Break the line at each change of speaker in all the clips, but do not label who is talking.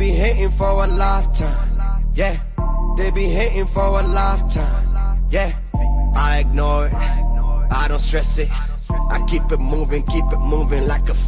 be hating for a lifetime, yeah. They be hating for a lifetime, yeah. I ignore it, I don't stress it. I keep it moving like a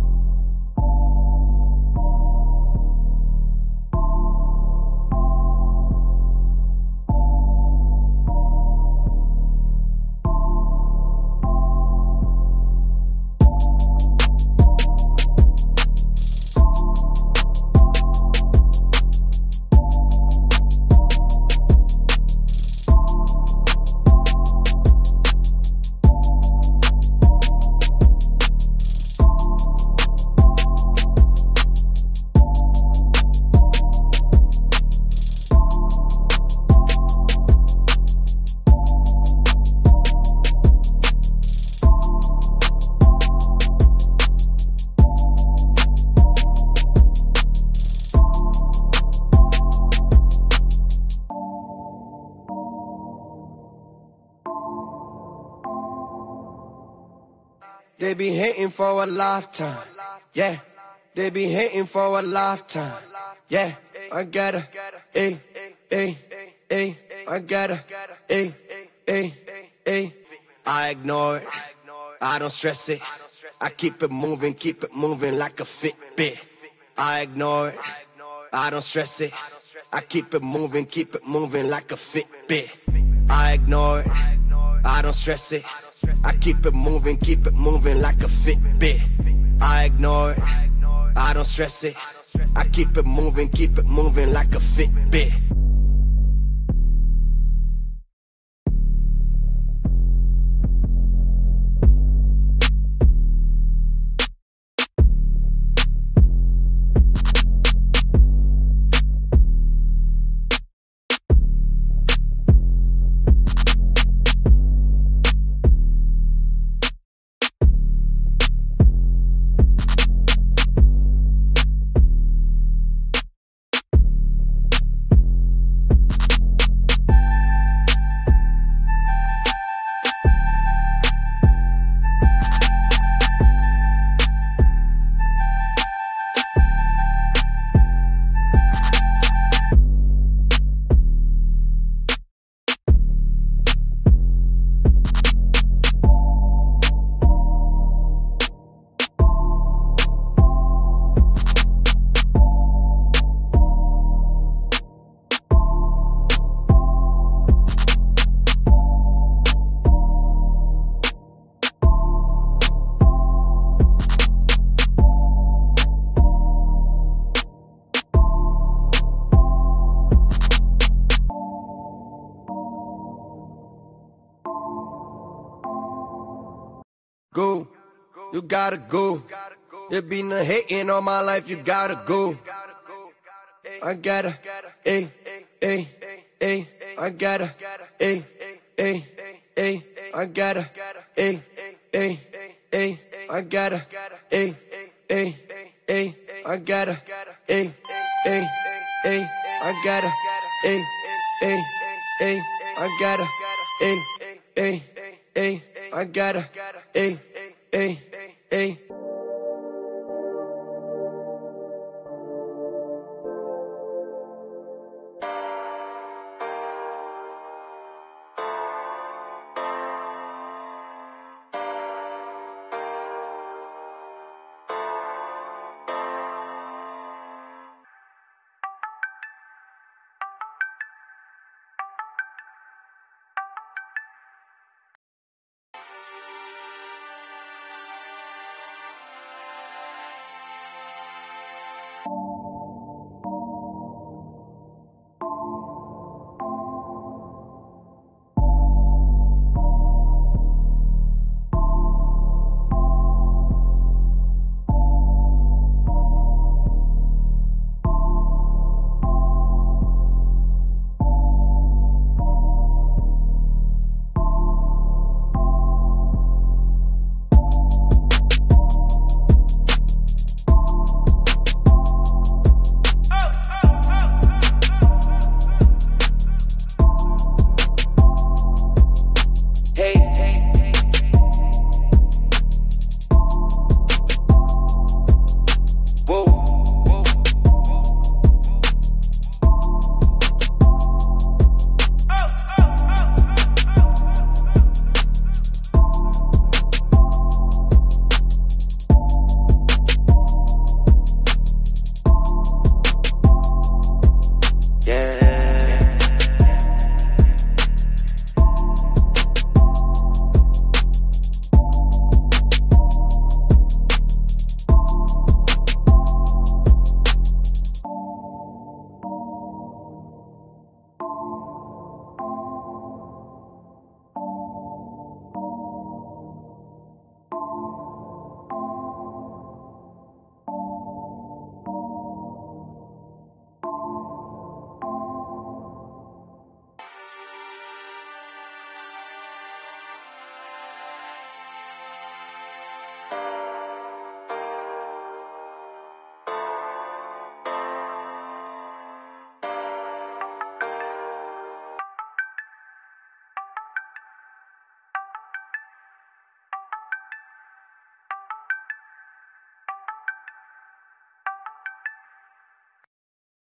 They be hating for a lifetime, yeah. They be hating for a lifetime, yeah. I gotta, ayy, ayy, ayy. I gotta, ayy, ayy, ayy. I ignore it, I don't stress it. I keep it moving like a Fitbit. I ignore it, I don't stress it. I keep it moving like a Fitbit. I ignore it, I don't stress it. I keep it moving like a Fitbit. I ignore it, I don't stress it. I keep it moving like a Fitbit. Go, you gotta go. There be no hating all my life, you gotta go. I gotta, ayy, ayy, ayy. I gotta, ayy, ayy, ayy. I gotta, ayy, ayy, ayy. I gotta, ayy, ayy, ayy. I gotta, ayy, ayy, ayy. I gotta, ayy, ayy, ayy. I gotta, ayy, ayy, ayy. I gotta, ayy, ayy, ayy.